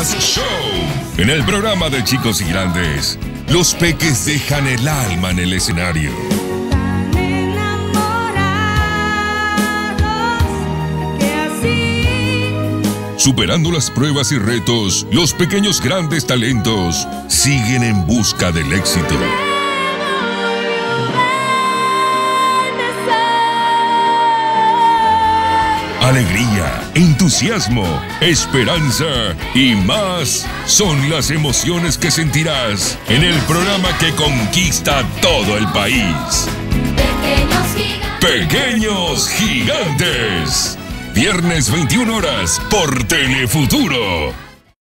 Más Show. En el programa de Chicos y Grandes, los peques dejan el alma en el escenario. Superando las pruebas y retos, los pequeños grandes talentos siguen en busca del éxito. Alegría, entusiasmo, esperanza y más son las emociones que sentirás en el programa que conquista todo el país. Pequeños Gigantes. Viernes 21 horas por Telefuturo.